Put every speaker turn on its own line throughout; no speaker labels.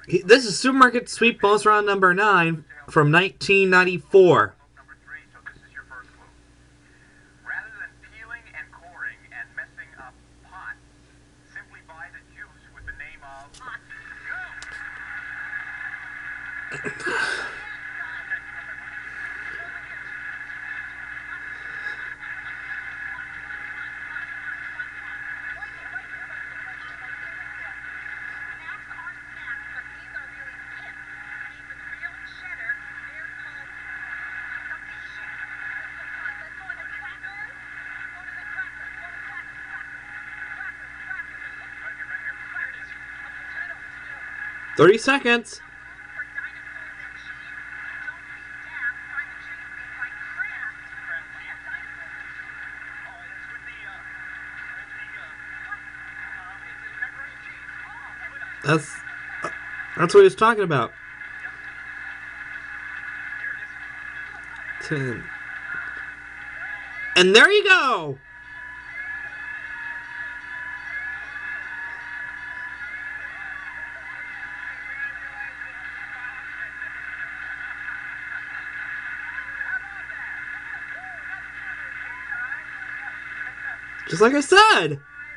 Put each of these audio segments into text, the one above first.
This is Supermarket Sweep bonus round number 9 from 1994.
Rather than peeling and coring and messing up pot, simply buy the juice with the name of Pot. Go!
30 seconds. That's that's what he's talking about. 10. And there you go. Just like I said.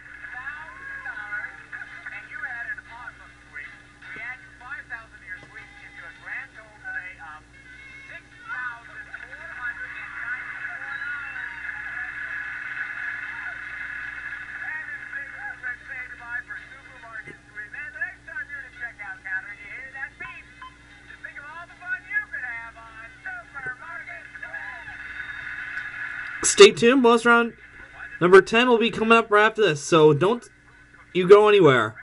Stay tuned. Bonus round number 10 will be coming up right after this, so don't you go anywhere.